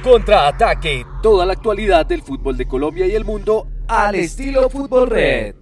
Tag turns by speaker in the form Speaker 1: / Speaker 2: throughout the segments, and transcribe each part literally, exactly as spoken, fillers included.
Speaker 1: Contraataque, toda la actualidad del fútbol de Colombia y el mundo al estilo Fútbol Red.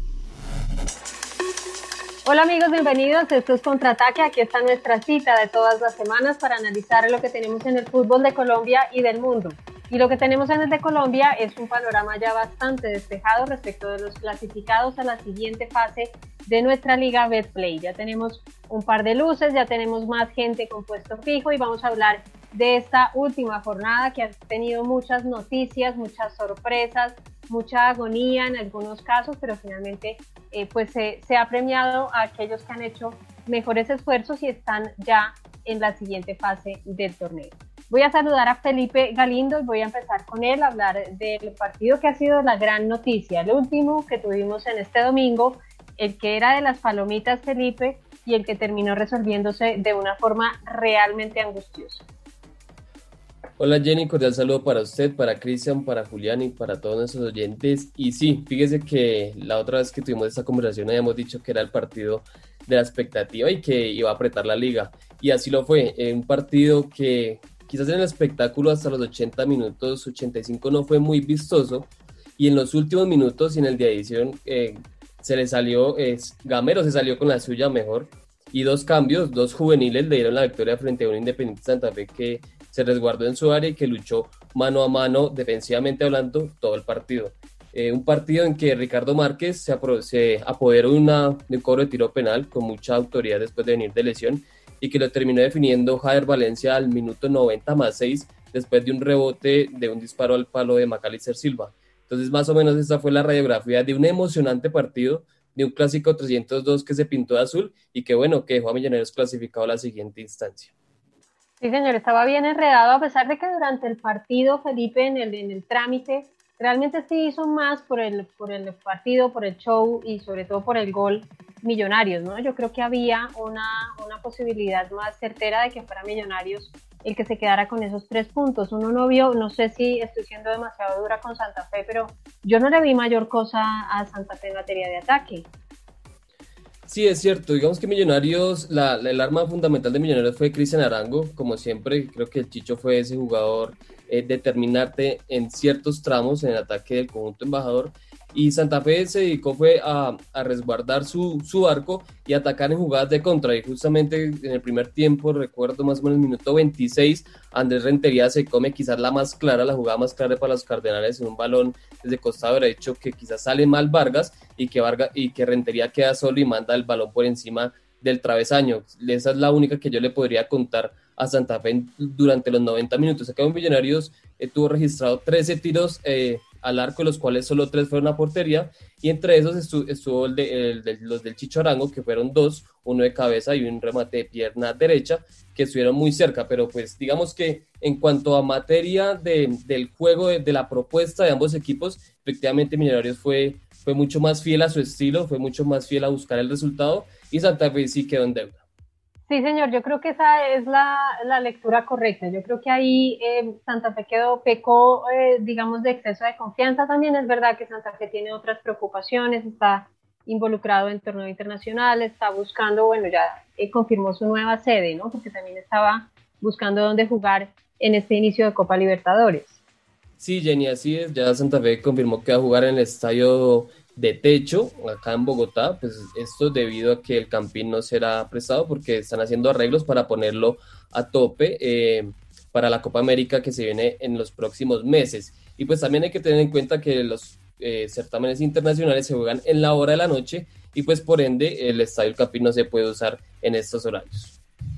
Speaker 2: Hola amigos, bienvenidos. Esto es Contraataque. Aquí está nuestra cita de todas las semanas para analizar lo que tenemos en el fútbol de Colombia y del mundo. Y lo que tenemos en el de Colombia es un panorama ya bastante despejado respecto de los clasificados a la siguiente fase de nuestra Liga Betplay. Ya tenemos un par de luces, ya tenemos más gente con puesto fijo y vamos a hablar de esta última jornada que ha tenido muchas noticias, muchas sorpresas, mucha agonía en algunos casos, pero finalmente eh, pues se, se ha premiado a aquellos que han hecho mejores esfuerzos y están ya en la siguiente fase del torneo. Voy a saludar a Felipe Galindo y voy a empezar con él a hablar del partido que ha sido la gran noticia, el último que tuvimos en este domingo, el que era de las palomitas, Felipe, y el que terminó resolviéndose de una forma realmente angustiosa.
Speaker 3: Hola Jenny, cordial saludo para usted, para Cristian, para Julián y para todos nuestros oyentes. Y sí, fíjese que la otra vez que tuvimos esta conversación habíamos dicho que era el partido de la expectativa y que iba a apretar la liga. Y así lo fue, eh, un partido que quizás en el espectáculo hasta los ochenta minutos, ochenta y cinco no fue muy vistoso. Y en los últimos minutos y en el de adición eh, se le salió, eh, Gamero se salió con la suya mejor. Y dos cambios, dos juveniles le dieron la victoria frente a un Independiente Santa Fe que se resguardó en su área y que luchó mano a mano, defensivamente hablando, todo el partido. Eh, un partido en que Ricardo Márquez se, apro- se apoderó de, una, de un cobro de tiro penal con mucha autoridad después de venir de lesión y que lo terminó definiendo Jader Valencia al minuto noventa más seis después de un rebote de un disparo al palo de Macalister Silva. Entonces más o menos esta fue la radiografía de un emocionante partido, de un clásico trescientos dos que se pintó de azul y que bueno, que dejó a Millonarios clasificado a la siguiente instancia.
Speaker 2: Sí, señor, estaba bien enredado, a pesar de que durante el partido, Felipe, en el, en el trámite, realmente sí hizo más por el, por el partido, por el show y sobre todo por el gol Millonarios, ¿no? Yo creo que había una, una posibilidad más certera de que fuera Millonarios el que se quedara con esos tres puntos. Uno no vio, no sé si estoy siendo demasiado dura con Santa Fe, pero yo no le vi mayor cosa a Santa Fe en materia de ataque.
Speaker 3: Sí, es cierto, digamos que Millonarios, la, la, el arma fundamental de Millonarios fue Cristian Arango, como siempre, creo que el Chicho fue ese jugador eh, determinante en ciertos tramos en el ataque del conjunto embajador, y Santa Fe se dedicó fue a, a resguardar su, su arco y atacar en jugadas de contra, y justamente en el primer tiempo, recuerdo más o menos el minuto veintiséis, Andrés Rentería se come quizás la más clara, la jugada más clara para los Cardenales en un balón desde costado derecho que quizás sale mal Vargas y que, Vargas, y que Rentería queda solo y manda el balón por encima del travesaño. Esa es la única que yo le podría contar a Santa Fe durante los noventa minutos. Acá en Millonarios eh, tuvo registrado trece tiros eh, al arco, de los cuales solo tres fueron a portería, y entre esos estuvo, estuvo el de, el de, los del Chicho Arango, que fueron dos, uno de cabeza y un remate de pierna derecha, que estuvieron muy cerca, pero pues digamos que en cuanto a materia de, del juego, de, de la propuesta de ambos equipos, efectivamente Millonarios fue, fue mucho más fiel a su estilo, fue mucho más fiel a buscar el resultado, y Santa Fe sí quedó en deuda.
Speaker 2: Sí, señor, yo creo que esa es la, la lectura correcta. Yo creo que ahí eh, Santa Fe quedó, pecó, eh, digamos, de exceso de confianza. También es verdad que Santa Fe tiene otras preocupaciones, está involucrado en torneo internacional, está buscando, bueno, ya eh, confirmó su nueva sede, ¿no? Porque también estaba buscando dónde jugar en este inicio de Copa Libertadores.
Speaker 3: Sí, Jenny, así es. Ya Santa Fe confirmó que va a jugar en el estadio de techo acá en Bogotá, pues esto debido a que el Campín no será prestado porque están haciendo arreglos para ponerlo a tope eh, para la Copa América que se viene en los próximos meses. Y pues también hay que tener en cuenta que los eh, certámenes internacionales se juegan en la hora de la noche y pues por ende el estadio del Campín no se puede usar en estos horarios.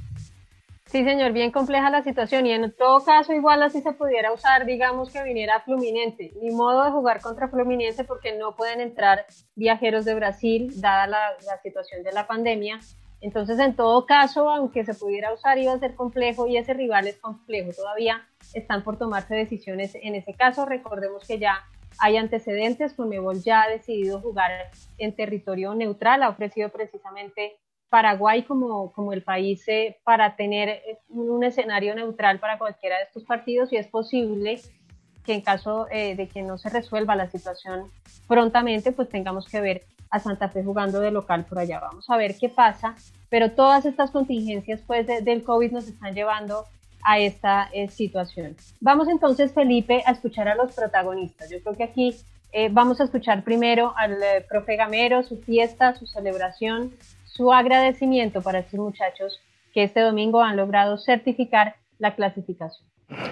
Speaker 2: Sí, señor, bien compleja la situación y en todo caso igual así se pudiera usar, digamos que viniera Fluminense, ni modo de jugar contra Fluminense porque no pueden entrar viajeros de Brasil dada la, la situación de la pandemia, entonces en todo caso, aunque se pudiera usar iba a ser complejo y ese rival es complejo, todavía están por tomarse decisiones en ese caso, recordemos que ya hay antecedentes, Conmebol ya ha decidido jugar en territorio neutral, ha ofrecido precisamente Paraguay como, como el país eh, para tener un escenario neutral para cualquiera de estos partidos y es posible que en caso eh, de que no se resuelva la situación prontamente, pues tengamos que ver a Santa Fe jugando de local por allá. Vamos a ver qué pasa, pero todas estas contingencias pues de, del COVID nos están llevando a esta eh, situación. Vamos entonces, Felipe, a escuchar a los protagonistas. Yo creo que aquí eh, vamos a escuchar primero al eh, profe Gamero, su fiesta, su celebración, su agradecimiento para estos muchachos que este domingo han logrado certificar la clasificación.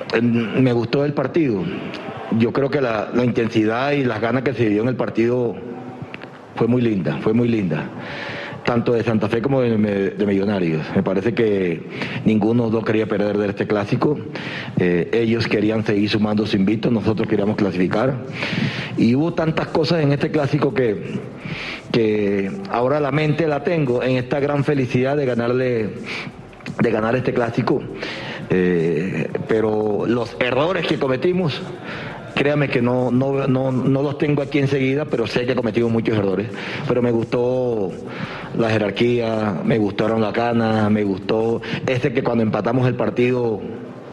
Speaker 4: Me gustó el partido. Yo creo que la, la intensidad y las ganas que se dio en el partido fue muy linda, fue muy linda. Tanto de Santa Fe como de, de Millonarios. Me parece que ninguno de los dos quería perder de este clásico. Eh, ellos querían seguir sumando su invito, nosotros queríamos clasificar. Y hubo tantas cosas en este clásico que, que ahora la mente la tengo en esta gran felicidad de ganarle, de ganar este clásico. Eh, pero los errores que cometimos, créame que no, no, no, no los tengo aquí enseguida, pero sé que he cometido muchos errores. Pero me gustó la jerarquía, me gustaron las ganas, me gustó ese que cuando empatamos el partido,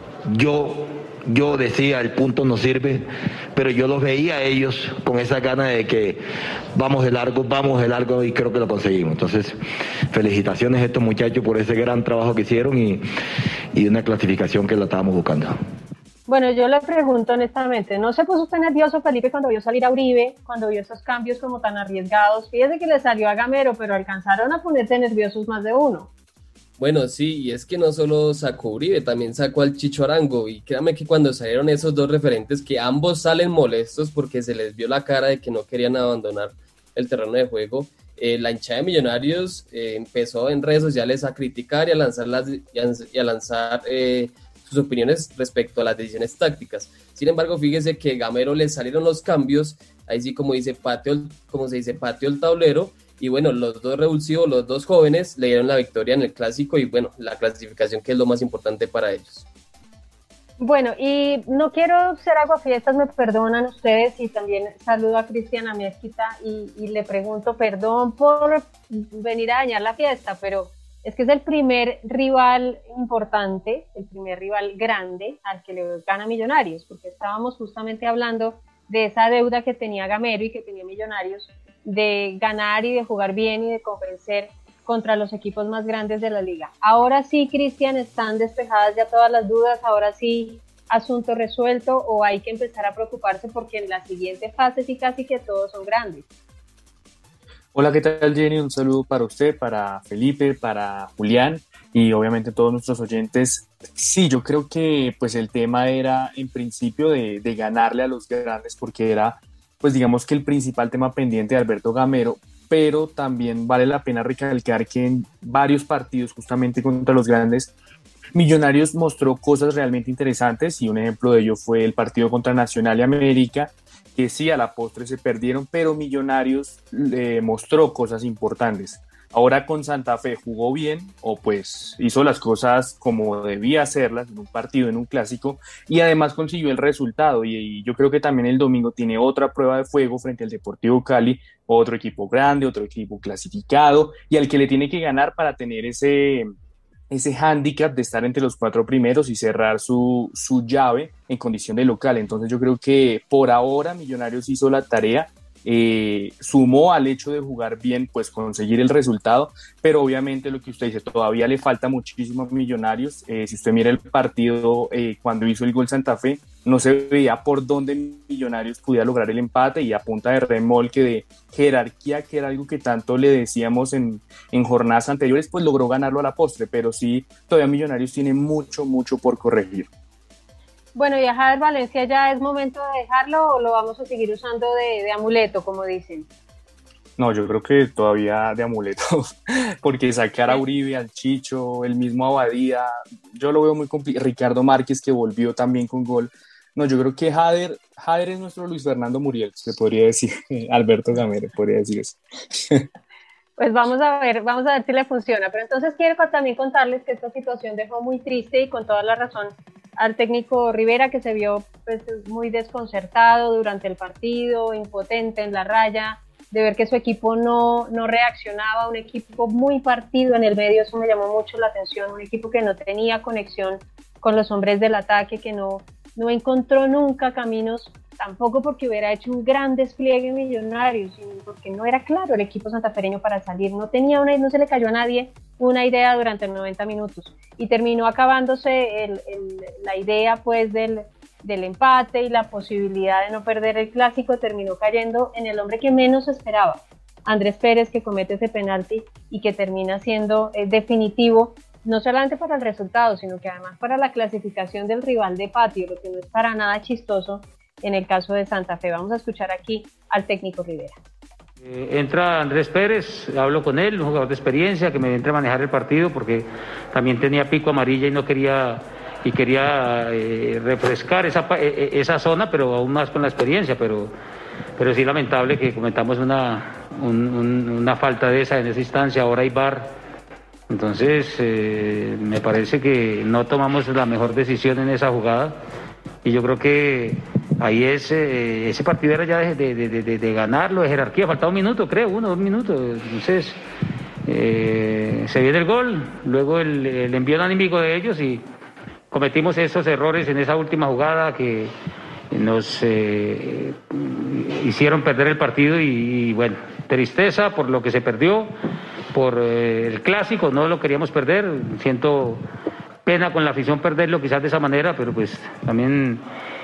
Speaker 4: yo, yo decía, el punto no sirve, pero yo los veía a ellos con esa gana de que vamos de largo, vamos de largo, y creo que lo conseguimos. Entonces, felicitaciones a estos muchachos por ese gran trabajo que hicieron y, y una clasificación que la estábamos buscando.
Speaker 2: Bueno, yo le pregunto honestamente, ¿no se puso usted nervioso, Felipe, cuando vio salir a Uribe, cuando vio esos cambios como tan arriesgados? Fíjese que le salió a Gamero, pero alcanzaron a ponerse nerviosos más de uno.
Speaker 3: Bueno, sí, y es que no solo sacó Uribe, también sacó al Chicho Arango, y créanme que cuando salieron esos dos referentes, que ambos salen molestos porque se les vio la cara de que no querían abandonar el terreno de juego, eh, la hinchada de Millonarios eh, empezó en redes sociales a criticar y a lanzar, las, y a, y a lanzar eh, sus opiniones respecto a las decisiones tácticas. Sin embargo, fíjese que Gamero le salieron los cambios, ahí sí como dice patio, como se dice, patio el tablero, y bueno, los dos revulsivos, los dos jóvenes le dieron la victoria en el clásico y bueno, la clasificación, que es lo más importante para ellos.
Speaker 2: Bueno, y no quiero ser aguafiestas, me perdonan ustedes, y también saludo a Cristiana Mezquita y, y le pregunto perdón por venir a dañar la fiesta, pero es que es el primer rival importante, el primer rival grande al que le gana Millonarios, porque estábamos justamente hablando de esa deuda que tenía Gamero y que tenía Millonarios, de ganar y de jugar bien y de convencer contra los equipos más grandes de la liga. Ahora sí, Cristian, están despejadas ya todas las dudas, ahora sí, asunto resuelto, o hay que empezar a preocuparse porque en la siguiente fase sí casi que todos son grandes.
Speaker 5: Hola, ¿qué tal, Jenny? Un saludo para usted, para Felipe, para Julián y obviamente todos nuestros oyentes. Sí, yo creo que pues el tema era en principio de, de ganarle a los grandes, porque era pues digamos que el principal tema pendiente de Alberto Gamero, pero también vale la pena recalcar que en varios partidos justamente contra los grandes, Millonarios mostró cosas realmente interesantes, y un ejemplo de ello fue el partido contra Nacional y América, que sí, a la postre se perdieron, pero Millonarios eh, mostró cosas importantes. Ahora con Santa Fe jugó bien, o pues hizo las cosas como debía hacerlas en un partido, en un clásico, y además consiguió el resultado, y, y yo creo que también el domingo tiene otra prueba de fuego frente al Deportivo Cali, otro equipo grande, otro equipo clasificado, y al que le tiene que ganar para tener ese... ese hándicap de estar entre los cuatro primeros y cerrar su, su llave en condición de local. Entonces yo creo que por ahora Millonarios hizo la tarea, eh, sumó al hecho de jugar bien, pues conseguir el resultado, pero obviamente lo que usted dice, todavía le falta muchísimo a Millonarios. Eh, si usted mira el partido eh, cuando hizo el gol Santa Fe, no se veía por dónde Millonarios pudiera lograr el empate, y a punta de remolque, de jerarquía, que era algo que tanto le decíamos en, en jornadas anteriores, pues logró ganarlo a la postre, pero sí, todavía Millonarios tiene mucho, mucho por corregir.
Speaker 2: Bueno, y a Jader Valencia, ¿ya es momento de dejarlo o lo vamos a seguir usando de, de amuleto, como dicen?
Speaker 5: No, yo creo que todavía de amuleto, porque sacar a Uribe, al Chicho, el mismo Abadía, yo lo veo muy complicado. Ricardo Márquez, que volvió también con gol. No, yo creo que Jader, Jader es nuestro Luis Fernando Muriel, se podría decir, Alberto Gamero, podría decir eso.
Speaker 2: Pues vamos a ver, vamos a ver si le funciona. Pero entonces quiero también contarles que esta situación dejó muy triste, y con toda la razón, al técnico Rivera, que se vio pues muy desconcertado durante el partido, impotente en la raya, de ver que su equipo no, no reaccionaba, un equipo muy partido en el medio. Eso me llamó mucho la atención, un equipo que no tenía conexión con los hombres del ataque, que no, no encontró nunca caminos tampoco porque hubiera hecho un gran despliegue Millonarios, sino porque no era claro el equipo santafereño para salir, no tenía una, no se le cayó a nadie una idea durante noventa minutos y terminó acabándose el, el, la idea pues del, del empate y la posibilidad de no perder el clásico terminó cayendo en el hombre que menos esperaba, Andrés Pérez, que comete ese penalti y que termina siendo eh, definitivo no solamente para el resultado, sino que además para la clasificación del rival de patio, lo que no es para nada chistoso en el caso de Santa Fe. Vamos a escuchar aquí al técnico Rivera.
Speaker 6: Eh, entra Andrés Pérez, hablo con él, un jugador de experiencia que me entra a manejar el partido porque también tenía pico amarilla y no quería y quería eh, refrescar esa, eh, esa zona, pero aún más con la experiencia, pero, pero sí lamentable que cometamos una, un, un, una falta de esa en esa instancia, ahora hay V A R, entonces eh, me parece que no tomamos la mejor decisión en esa jugada y yo creo que ahí es, eh, ese partido era ya de, de, de, de, de ganarlo, de jerarquía, faltaba un minuto, creo, uno, dos minutos. Entonces, eh, se viene el gol, luego el, el envío anímico de ellos y cometimos esos errores en esa última jugada que nos eh, hicieron perder el partido y, y bueno, tristeza por lo que se perdió, por eh, el clásico, no lo queríamos perder, siento pena con la afición perderlo quizás de esa manera, pero pues también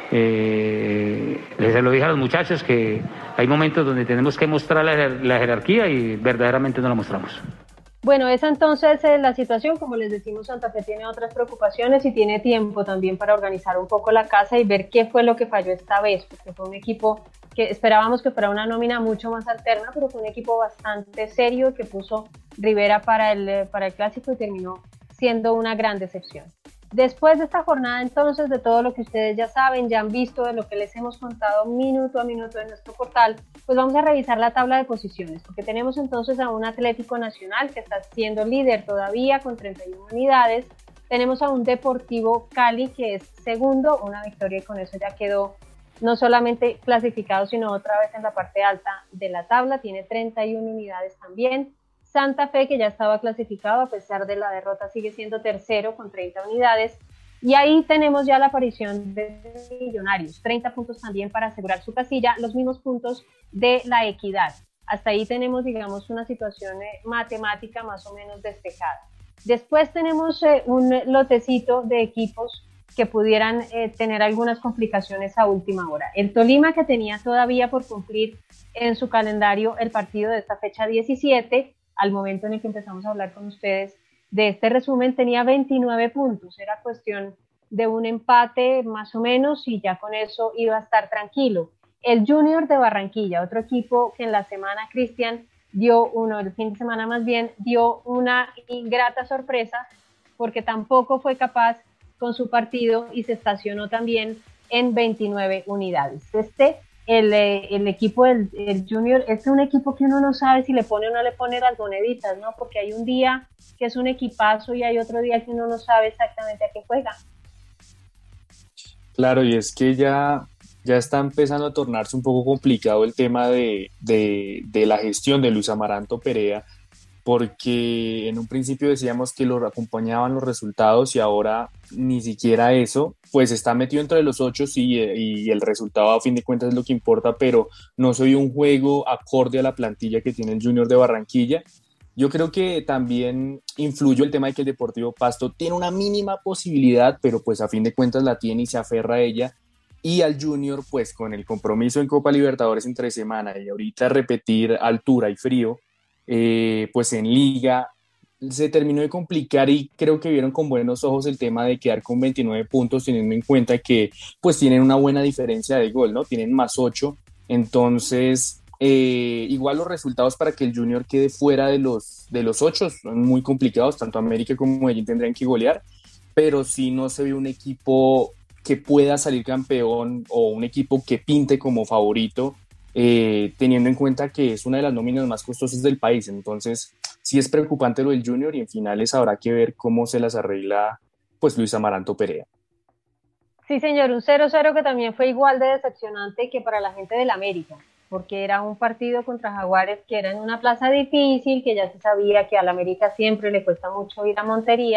Speaker 6: eh, les lo dije a los muchachos que hay momentos donde tenemos que mostrar la, la jerarquía y verdaderamente no la mostramos.
Speaker 2: Bueno, esa entonces es la situación, como les decimos, Santa Fe tiene otras preocupaciones y tiene tiempo también para organizar un poco la casa y ver qué fue lo que falló esta vez, porque fue un equipo que esperábamos que fuera una nómina mucho más alterna, pero fue un equipo bastante serio que puso Rivera para el, para el clásico y terminó siendo una gran decepción. Después de esta jornada entonces, de todo lo que ustedes ya saben, ya han visto, de lo que les hemos contado minuto a minuto en nuestro portal, pues vamos a revisar la tabla de posiciones, porque tenemos entonces a un Atlético Nacional que está siendo líder todavía con treinta y una unidades, tenemos a un Deportivo Cali que es segundo, una victoria y con eso ya quedó no solamente clasificado, sino otra vez en la parte alta de la tabla, tiene treinta y una unidades también. Santa Fe, que ya estaba clasificado a pesar de la derrota, sigue siendo tercero con treinta unidades. Y ahí tenemos ya la aparición de Millonarios, treinta puntos también para asegurar su casilla, los mismos puntos de la Equidad. Hasta ahí tenemos, digamos, una situación eh, matemática más o menos despejada. Después tenemos eh, un lotecito de equipos que pudieran eh, tener algunas complicaciones a última hora. El Tolima, que tenía todavía por cumplir en su calendario el partido de esta fecha diecisiete, al momento en el que empezamos a hablar con ustedes de este resumen, tenía veintinueve puntos, era cuestión de un empate más o menos y ya con eso iba a estar tranquilo. El Junior de Barranquilla, otro equipo que en la semana, Cristian, dio uno, el fin de semana más bien, dio una ingrata sorpresa porque tampoco fue capaz con su partido y se estacionó también en veintinueve unidades. Este El, el equipo del el Junior es un equipo que uno no sabe si le pone o no le pone las moneditas, ¿no? Porque hay un día que es un equipazo y hay otro día que uno no sabe exactamente a qué juega.
Speaker 5: Claro, y es que ya, ya está empezando a tornarse un poco complicado el tema de, de, de la gestión de Luis Amaranto Perea, porque en un principio decíamos que lo acompañaban los resultados y ahora ni siquiera eso, pues está metido entre los ocho, sí, y el resultado a fin de cuentas es lo que importa, pero no se vio un juego acorde a la plantilla que tiene el Junior de Barranquilla. Yo creo que también influyó el tema de que el Deportivo Pasto tiene una mínima posibilidad, pero pues a fin de cuentas la tiene y se aferra a ella, y al Junior pues con el compromiso en Copa Libertadores entre semana y ahorita repetir altura y frío, Eh, pues en Liga se terminó de complicar y creo que vieron con buenos ojos el tema de quedar con veintinueve puntos, teniendo en cuenta que pues tienen una buena diferencia de gol, ¿no? Tienen más ocho, entonces eh, igual los resultados para que el Junior quede fuera de los, de los ocho son muy complicados, tanto América como Medellín tendrían que golear, pero si no se ve un equipo que pueda salir campeón o un equipo que pinte como favorito, Eh, teniendo en cuenta que es una de las nóminas más costosas del país. Entonces sí es preocupante lo del Junior y en finales habrá que ver cómo se las arregla pues Luis Amaranto Perea.
Speaker 2: Sí, señor, un cero cero que también fue igual de decepcionante que para la gente del América, porque era un partido contra Jaguares que era en una plaza difícil, que ya se sabía que al América siempre le cuesta mucho ir a Montería,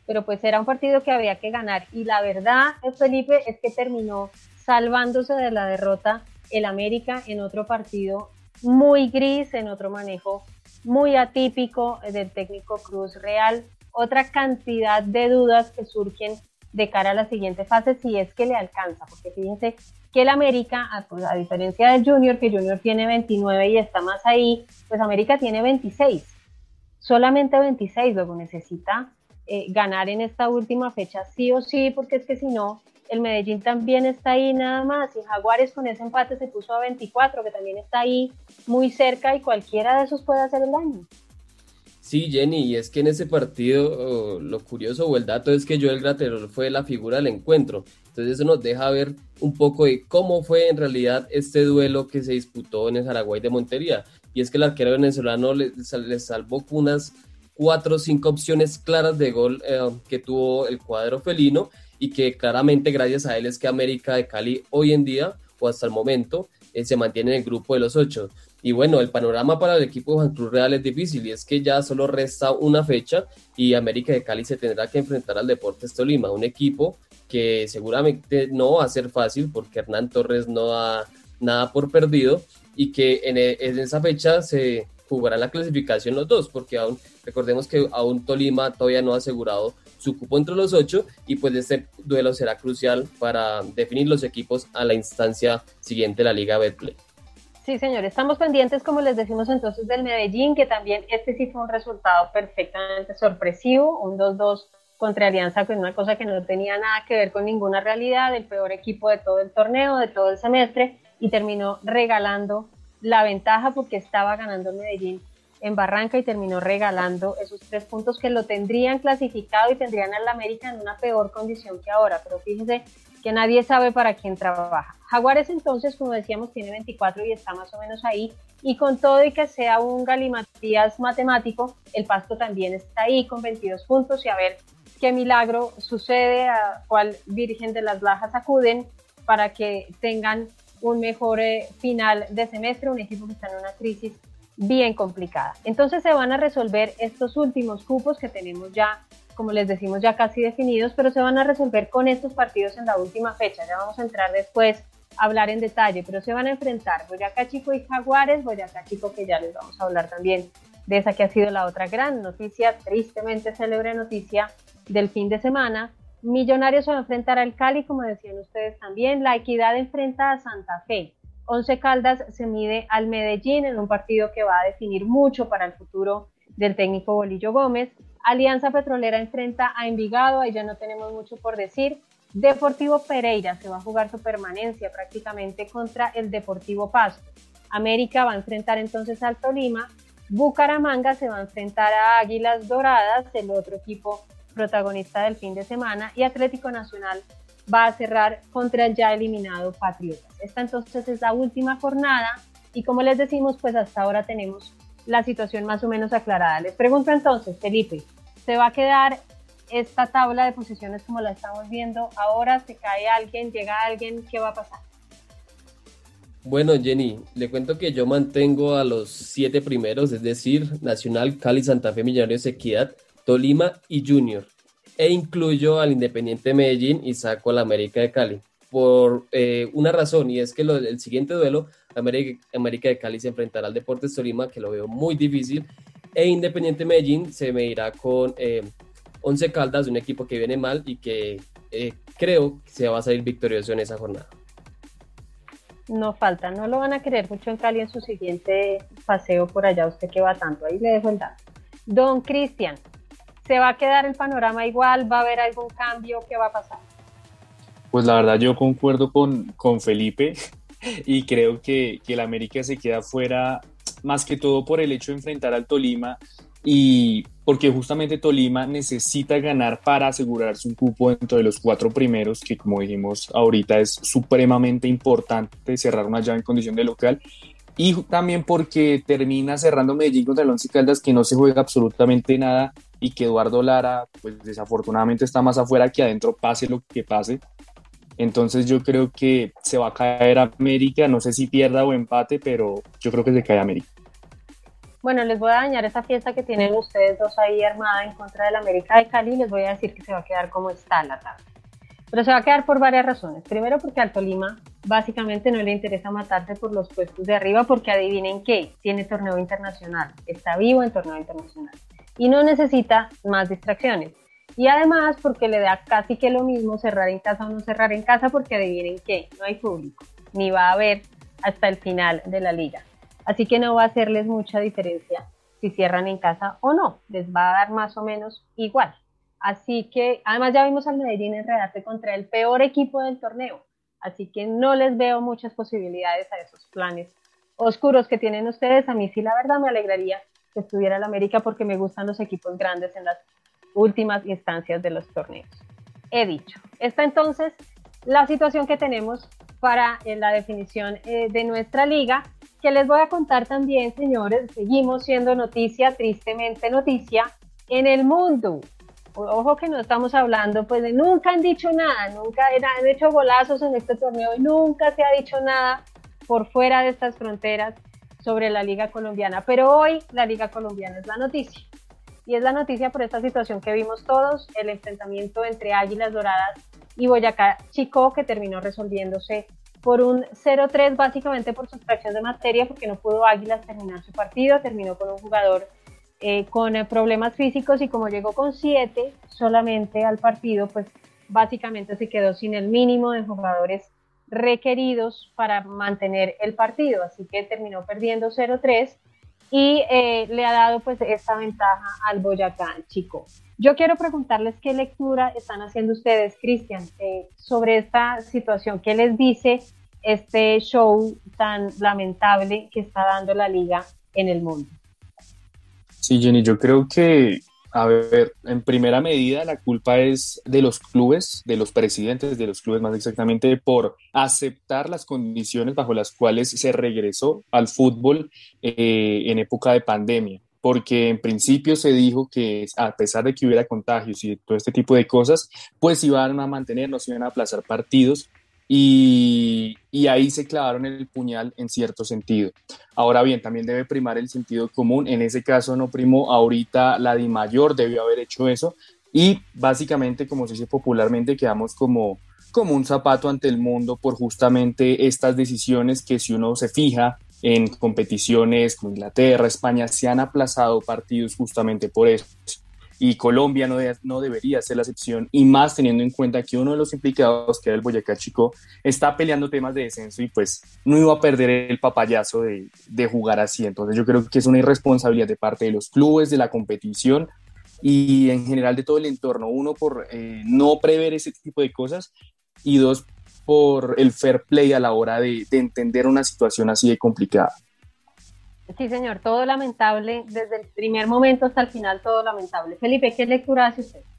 Speaker 2: pero pues era un partido que había que ganar. Y la verdad, Felipe, es que terminó salvándose de la derrota el América en otro partido muy gris, en otro manejo muy atípico del técnico Cruz Real. Otra cantidad de dudas que surgen de cara a la siguiente fase, si es que le alcanza, porque fíjense que el América, a, pues, a diferencia del Junior, que Junior tiene veintinueve y está más ahí, pues América tiene veintiséis, solamente veintiséis, luego necesita eh, ganar en esta última fecha sí o sí, porque es que si no, el Medellín también está ahí nada más, y Jaguares con ese empate se puso a veinticuatro, que también está ahí muy cerca, y cualquiera de esos puede hacer el daño.
Speaker 3: Sí, Jenny, y es que en ese partido oh, lo curioso o el dato es que Joel Graterol fue la figura del encuentro. Entonces eso nos deja ver un poco de cómo fue en realidad este duelo que se disputó en el Jaraguay de Montería. Y es que el arquero venezolano le, le salvó unas cuatro o cinco opciones claras de gol eh, que tuvo el cuadro felino, y que claramente gracias a él es que América de Cali hoy en día, o hasta el momento, eh, se mantiene en el grupo de los ocho. Y bueno, el panorama para el equipo de Juan Cruz Real es difícil, y es que ya solo resta una fecha y América de Cali se tendrá que enfrentar al Deportes Tolima, un equipo que seguramente no va a ser fácil porque Hernán Torres no da nada por perdido, y que en, en esa fecha se jugará la clasificación los dos, porque aún, recordemos que aún Tolima todavía no ha asegurado su cupo entre los ocho, y pues este duelo será crucial para definir los equipos a la instancia siguiente de la Liga Betplay.
Speaker 2: Sí, señor, estamos pendientes, como les decimos entonces, del Medellín, que también este sí fue un resultado perfectamente sorpresivo, un dos dos contra Alianza, con una cosa que no tenía nada que ver con ninguna realidad, el peor equipo de todo el torneo, de todo el semestre, y terminó regalando la ventaja porque estaba ganando el Medellín en Barranca, y terminó regalando esos tres puntos que lo tendrían clasificado y tendrían al América en una peor condición que ahora, pero fíjense que nadie sabe para quién trabaja. Jaguares entonces, como decíamos, tiene veinticuatro y está más o menos ahí, y con todo y que sea un galimatías matemático, el Pasto también está ahí con veintidós puntos, y a ver qué milagro sucede, a cuál Virgen de las Lajas acuden para que tengan un mejor eh, final de semestre, un equipo que está en una crisis bien complicada. Entonces se van a resolver estos últimos cupos que tenemos ya, como les decimos, ya casi definidos, pero se van a resolver con estos partidos en la última fecha. Ya vamos a entrar después a hablar en detalle, pero se van a enfrentar Boyacá Chico y Jaguares. Boyacá Chico, que ya les vamos a hablar también de esa que ha sido la otra gran noticia, tristemente célebre noticia del fin de semana. Millonarios se va a enfrentar al Cali, como decían ustedes también. La Equidad enfrenta a Santa Fe. Once Caldas se mide al Medellín en un partido que va a definir mucho para el futuro del técnico Bolillo Gómez. Alianza Petrolera enfrenta a Envigado, ahí ya no tenemos mucho por decir. Deportivo Pereira se va a jugar su permanencia prácticamente contra el Deportivo Pasto. América va a enfrentar entonces al Tolima. Bucaramanga se va a enfrentar a Águilas Doradas, el otro equipo protagonista del fin de semana, y Atlético Nacional va a cerrar contra el ya eliminado Patriotas. Esta entonces es la última jornada, y como les decimos, pues hasta ahora tenemos la situación más o menos aclarada. Les pregunto entonces, Felipe, ¿se va a quedar esta tabla de posiciones como la estamos viendo ahora? ¿Se cae alguien? ¿Llega alguien? ¿Qué va a pasar?
Speaker 3: Bueno, Jenny, le cuento que yo mantengo a los siete primeros, es decir, Nacional, Cali, Santa Fe, Millonarios, Equidad, Tolima y Junior, e incluyo al Independiente Medellín y saco al América de Cali, por eh, una razón, y es que lo, el siguiente duelo, América, América de Cali se enfrentará al Deportes Tolima, que lo veo muy difícil, e Independiente Medellín se medirá con eh, Once Caldas, un equipo que viene mal y que eh, creo que se va a salir victorioso en esa jornada.
Speaker 2: No falta, no lo van a querer mucho en Cali en su siguiente paseo por allá, usted que va tanto, ahí le dejo el dato. Don Cristian, ¿se va a quedar el panorama igual? ¿Va a haber algún cambio? ¿Qué va a pasar?
Speaker 5: Pues la verdad yo concuerdo con, con Felipe y creo que, que el América se queda fuera más que todo por el hecho de enfrentar al Tolima, y porque justamente Tolima necesita ganar para asegurarse un cupo dentro de los cuatro primeros, que como dijimos ahorita es supremamente importante cerrar una llave en condición de local, y también porque termina cerrando Medellín contra el Once Caldas, que no se juega absolutamente nada, y que Eduardo Lara pues desafortunadamente está más afuera que adentro, pase lo que pase. Entonces yo creo que se va a caer América, no sé si pierda o empate, pero yo creo que se cae América.
Speaker 2: Bueno, les voy a dañar esa fiesta que tienen ustedes dos ahí armada en contra del América de Cali y les voy a decir que se va a quedar como está la tabla. Pero se va a quedar por varias razones. Primero, porque al Tolima básicamente no le interesa matarse por los puestos de arriba, porque adivinen qué, tiene torneo internacional, está vivo en torneo internacional y no necesita más distracciones. Y además porque le da casi que lo mismo cerrar en casa o no cerrar en casa, porque adivinen qué, no hay público, ni va a haber hasta el final de la liga. Así que no va a hacerles mucha diferencia si cierran en casa o no, les va a dar más o menos igual. Así que, además ya vimos al Medellín enredarse contra el peor equipo del torneo, así que no les veo muchas posibilidades a esos planes oscuros que tienen ustedes. A mí sí, la verdad, me alegraría que estuviera el América porque me gustan los equipos grandes en las últimas instancias de los torneos. He dicho. Esta entonces la situación que tenemos para eh, la definición eh, de nuestra liga, que les voy a contar también, señores. Seguimos siendo noticia, tristemente noticia, en el mundo. Ojo que no estamos hablando, pues de nunca han dicho nada, nunca han hecho golazos en este torneo y nunca se ha dicho nada por fuera de estas fronteras sobre la Liga Colombiana. Pero hoy la Liga Colombiana es la noticia. Y es la noticia por esta situación que vimos todos, el enfrentamiento entre Águilas Doradas y Boyacá Chicó, que terminó resolviéndose por un cero tres, básicamente por sustracción de materia, porque no pudo Águilas terminar su partido, terminó con un jugador Eh, con eh, problemas físicos, y como llegó con siete solamente al partido, pues básicamente se quedó sin el mínimo de jugadores requeridos para mantener el partido, así que terminó perdiendo cero tres y eh, le ha dado pues esta ventaja al Boyacá Chicó. Yo quiero preguntarles qué lectura están haciendo ustedes, Cristian, eh, sobre esta situación. ¿Qué les dice este show tan lamentable que está dando la liga en el mundo?
Speaker 5: Sí, Jenny, yo creo que, a ver, en primera medida la culpa es de los clubes, de los presidentes de los clubes más exactamente, por aceptar las condiciones bajo las cuales se regresó al fútbol eh, en época de pandemia. Porque en principio se dijo que a pesar de que hubiera contagios y todo este tipo de cosas, pues iban a mantener, no se iban a aplazar partidos. Y, y ahí se clavaron el puñal en cierto sentido. Ahora bien, también debe primar el sentido común. En ese caso no primó. Ahorita la DIMAYOR debió haber hecho eso, y básicamente, como se dice popularmente, quedamos como, como un zapato ante el mundo por justamente estas decisiones que, si uno se fija en competiciones como Inglaterra, España, se han aplazado partidos justamente por eso. Y Colombia no, de, no debería ser la excepción, y más teniendo en cuenta que uno de los implicados, que era el Boyacá Chicó, está peleando temas de descenso y pues no iba a perder el papayazo de, de jugar así. Entonces yo creo que es una irresponsabilidad de parte de los clubes, de la competición y en general de todo el entorno. Uno, por eh, no prever ese tipo de cosas, y dos, por el fair play a la hora de, de entender una situación así de complicada.
Speaker 2: Sí, señor, todo lamentable, desde el primer momento hasta el final, todo lamentable. Felipe, ¿qué lectura hace usted?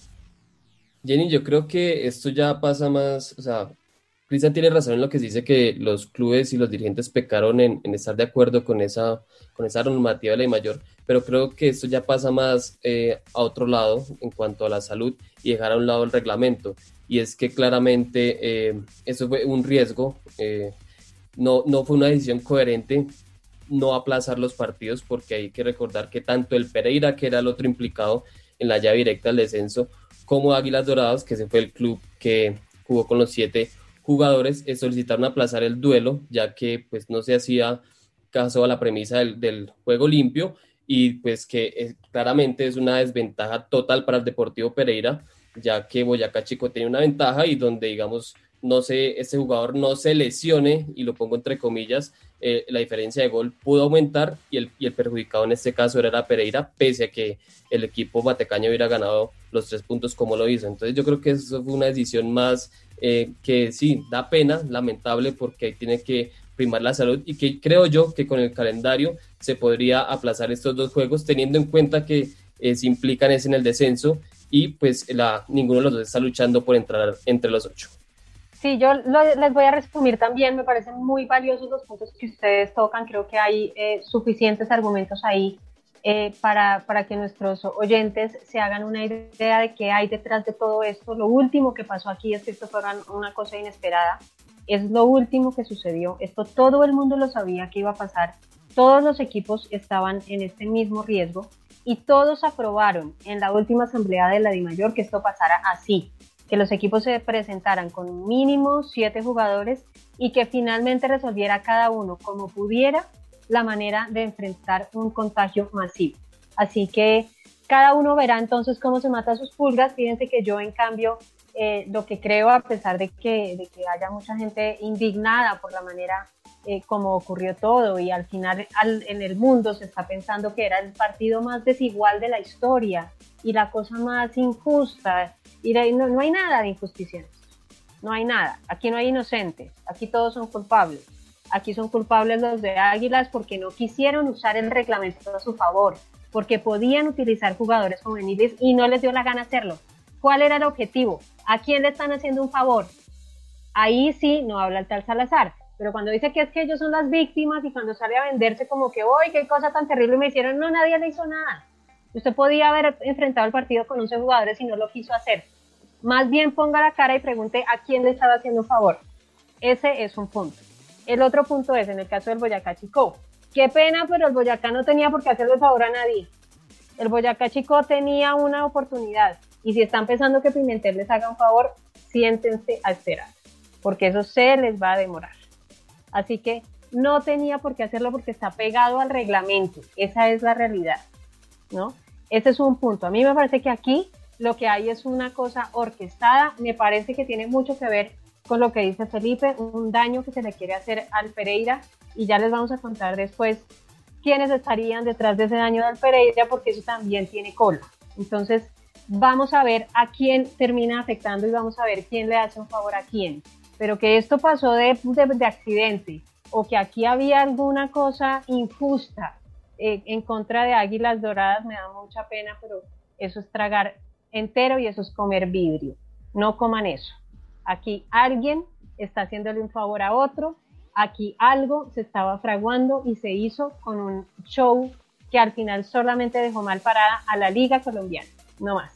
Speaker 3: Jenny, yo creo que esto ya pasa más, o sea, Cristian tiene razón en lo que se dice, que los clubes y los dirigentes pecaron en, en estar de acuerdo con esa, con esa normativa de la DIMAYOR, pero creo que esto ya pasa más eh, a otro lado en cuanto a la salud, y dejar a un lado el reglamento, y es que claramente eh, eso fue un riesgo, eh, no, no fue una decisión coherente no aplazar los partidos, porque hay que recordar que tanto el Pereira, que era el otro implicado en la llave directa al descenso, como Águilas Doradas, que ese fue el club que jugó con los siete jugadores, eh, solicitaron aplazar el duelo, ya que pues no se hacía caso a la premisa del, del juego limpio, y pues que eh, claramente es una desventaja total para el Deportivo Pereira, ya que Boyacá Chicó tiene una ventaja, y donde digamos no se, este jugador no se lesione, y lo pongo entre comillas, eh, la diferencia de gol pudo aumentar, y el, y el perjudicado en este caso era Pereira, pese a que el equipo matecaño hubiera ganado los tres puntos como lo hizo. Entonces yo creo que eso fue una decisión más eh, que sí, da pena, lamentable, porque ahí tiene que primar la salud, y que creo yo que con el calendario se podría aplazar estos dos juegos, teniendo en cuenta que eh, se implican es en el descenso, y pues la, ninguno de los dos está luchando por entrar entre los ocho.
Speaker 2: Sí, yo lo, les voy a resumir también. Me parecen muy valiosos los puntos que ustedes tocan. Creo que hay eh, suficientes argumentos ahí eh, para, para que nuestros oyentes se hagan una idea de qué hay detrás de todo esto. Lo último que pasó aquí es que esto fue una cosa inesperada. Es lo último que sucedió. Esto todo el mundo lo sabía que iba a pasar, todos los equipos estaban en este mismo riesgo y todos aprobaron en la última asamblea de la DIMAYOR que esto pasara así, que los equipos se presentaran con mínimo siete jugadores y que finalmente resolviera cada uno como pudiera la manera de enfrentar un contagio masivo. Así que cada uno verá entonces cómo se mata sus pulgas. Fíjense que yo, en cambio, eh, lo que creo, a pesar de que, de que haya mucha gente indignada por la manera eh, como ocurrió todo, y al final al, en el mundo se está pensando que era el partido más desigual de la historia y la cosa más injusta, y de, no, no hay nada de injusticia en esto, no hay nada, aquí no hay inocentes, aquí todos son culpables, aquí son culpables los de Águilas porque no quisieron usar el reglamento a su favor, porque podían utilizar jugadores juveniles y no les dio la gana hacerlo. ¿Cuál era el objetivo? ¿A quién le están haciendo un favor? Ahí sí no habla el tal Salazar, pero cuando dice que es que ellos son las víctimas y cuando sale a venderse como que, ¡uy, qué cosa tan terrible me hicieron! No, nadie le hizo nada. Usted podía haber enfrentado el partido con once jugadores y no lo quiso hacer. Más bien ponga la cara y pregunte a quién le estaba haciendo un favor. Ese es un punto. El otro punto es, en el caso del Boyacá Chicó, qué pena, pero el Boyacá no tenía por qué hacerle favor a nadie. El Boyacá Chicó tenía una oportunidad, y si están pensando que Pimentel les haga un favor, siéntense a esperar, porque eso se les va a demorar. Así que no tenía por qué hacerlo porque está pegado al reglamento, esa es la realidad, ¿no? Ese es un punto. A mí me parece que aquí lo que hay es una cosa orquestada, me parece que tiene mucho que ver con lo que dice Felipe, un daño que se le quiere hacer al Pereira, y ya les vamos a contar después quiénes estarían detrás de ese daño al Pereira, porque eso también tiene cola. Entonces vamos a ver a quién termina afectando y vamos a ver quién le hace un favor a quién, pero que esto pasó de, de, de accidente, o que aquí había alguna cosa injusta eh, en contra de Águilas Doradas, me da mucha pena, pero eso es tragar entero y eso es comer vidrio. No coman eso. Aquí alguien está haciéndole un favor a otro, aquí algo se estaba fraguando y se hizo con un show que al final solamente dejó mal parada a la Liga Colombiana, no más.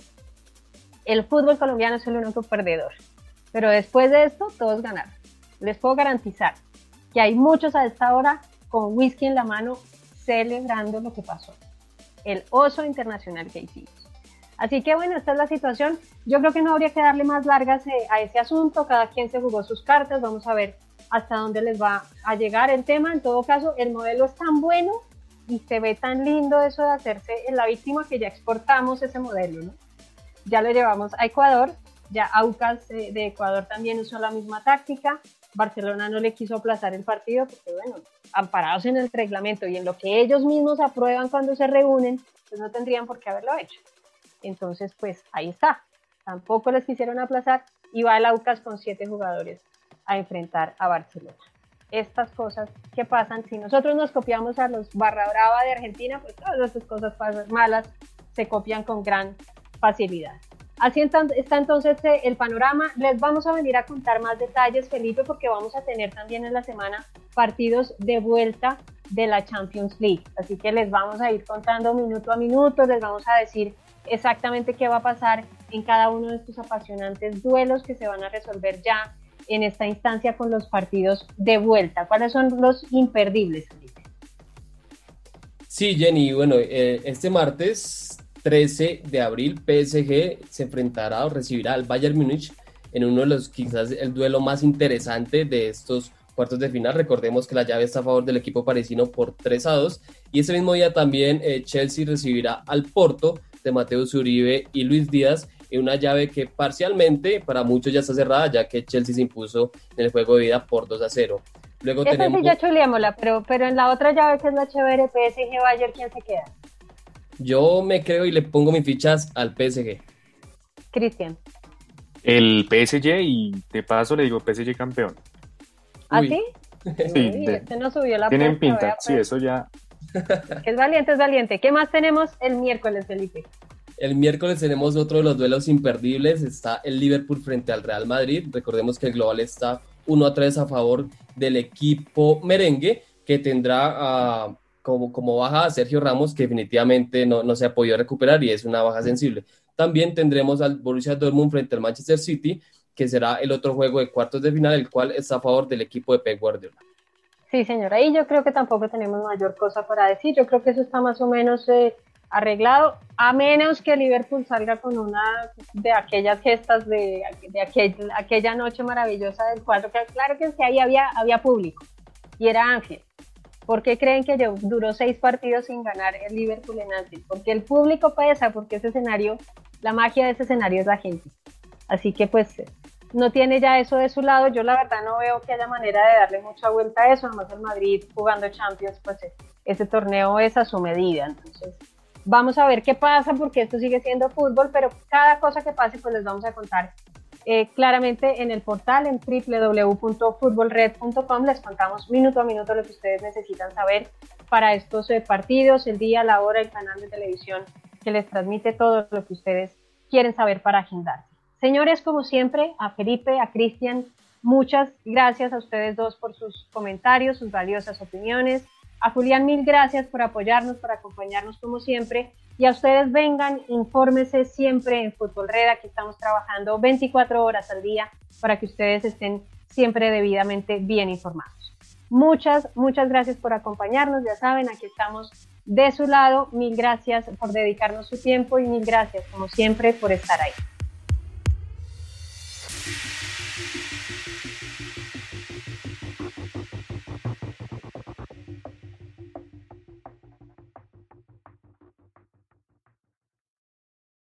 Speaker 2: El fútbol colombiano es el único perdedor, pero después de esto todos ganaron. Les puedo garantizar que hay muchos a esta hora con whisky en la mano celebrando lo que pasó, el oso internacional que hicimos. Así que bueno, esta es la situación. Yo creo que no habría que darle más largas eh, a ese asunto. Cada quien se jugó sus cartas. Vamos a ver hasta dónde les va a llegar el tema. En todo caso, el modelo es tan bueno y se ve tan lindo eso de hacerse en la víctima que ya exportamos ese modelo, ¿no? Ya lo llevamos a Ecuador. Ya Aucas eh, de Ecuador también usó la misma táctica. Barcelona no le quiso aplazar el partido porque, bueno, amparados en el reglamento y en lo que ellos mismos aprueban cuando se reúnen, pues no tendrían por qué haberlo hecho. Entonces, pues ahí está. Tampoco les quisieron aplazar y va el Aucas con siete jugadores a enfrentar a Barcelona. Estas cosas que pasan, si nosotros nos copiamos a los Barra Brava de Argentina, pues todas estas cosas malas se copian con gran facilidad. Así está entonces el panorama. Les vamos a venir a contar más detalles, Felipe, porque vamos a tener también en la semana partidos de vuelta de la Champions League. Así que les vamos a ir contando minuto a minuto, les vamos a decir exactamente qué va a pasar en cada uno de estos apasionantes duelos que se van a resolver ya en esta instancia con los partidos de vuelta. ¿Cuáles son los imperdibles, Felipe?
Speaker 3: Sí, Jenny, bueno, eh, este martes trece de abril P S G se enfrentará o recibirá al Bayern Múnich en uno de los, quizás el duelo más interesante de estos cuartos de final. Recordemos que la llave está a favor del equipo parisino por tres a dos, y ese mismo día también eh, Chelsea recibirá al Porto de Mateus Uribe y Luis Díaz, en una llave que parcialmente para muchos ya está cerrada, ya que Chelsea se impuso en el juego de ida por dos a cero. Luego
Speaker 2: Esa
Speaker 3: tenemos...
Speaker 2: sí ya chuleémosla, pero, pero en la otra llave que es la chévere, P S G Bayern, ¿quién se queda?
Speaker 3: Yo me creo y le pongo mis fichas al P S G.
Speaker 2: Cristian.
Speaker 5: El P S G, y de paso le digo P S G campeón.
Speaker 2: ¿Ah,
Speaker 3: Uy.
Speaker 2: sí?
Speaker 5: Sí,
Speaker 2: Uy,
Speaker 5: de-
Speaker 2: este no subió la
Speaker 5: Tienen
Speaker 2: apuesta,
Speaker 5: pinta,
Speaker 2: vea,
Speaker 5: sí,
Speaker 2: pues.
Speaker 5: eso ya.
Speaker 2: Es valiente, es valiente. ¿Qué más tenemos el miércoles, Felipe?
Speaker 3: El miércoles tenemos otro de los duelos imperdibles, está el Liverpool frente al Real Madrid. Recordemos que el global está uno a tres a favor del equipo merengue, que tendrá uh, como, como baja a Sergio Ramos, que definitivamente no, no se ha podido recuperar y es una baja sensible. También tendremos al Borussia Dortmund frente al Manchester City, que será el otro juego de cuartos de final, el cual está a favor del equipo de Pep Guardiola.
Speaker 2: Sí, señora, y yo creo que tampoco tenemos mayor cosa para decir. Yo creo que eso está más o menos eh, arreglado, a menos que Liverpool salga con una de aquellas gestas de, de aquel, aquella noche maravillosa del cuatro, que claro que, es que ahí había, había público, y era Anfield. ¿Por qué creen que yo, duró seis partidos sin ganar el Liverpool en Anfield? Porque el público pesa, porque ese escenario, la magia de ese escenario es la gente. Así que pues no tiene ya eso de su lado. Yo la verdad no veo que haya manera de darle mucha vuelta a eso. Además el Madrid jugando Champions, pues ese torneo es a su medida. Entonces vamos a ver qué pasa, porque esto sigue siendo fútbol, pero cada cosa que pase pues les vamos a contar Eh, claramente en el portal, en doble u doble u doble u punto fútbol red punto com. Les contamos minuto a minuto lo que ustedes necesitan saber para estos eh, partidos, el día, la hora, el canal de televisión que les transmite todo lo que ustedes quieren saber para agendarse. Señores, como siempre, a Felipe, a Cristian, muchas gracias a ustedes dos por sus comentarios, sus valiosas opiniones. A Julián, mil gracias por apoyarnos, por acompañarnos como siempre. Y a ustedes vengan, infórmese siempre en Fútbol Red. Aquí estamos trabajando veinticuatro horas al día para que ustedes estén siempre debidamente bien informados. Muchas, muchas gracias por acompañarnos. Ya saben, aquí estamos de su lado. Mil gracias por dedicarnos su tiempo y mil gracias, como siempre, por estar ahí.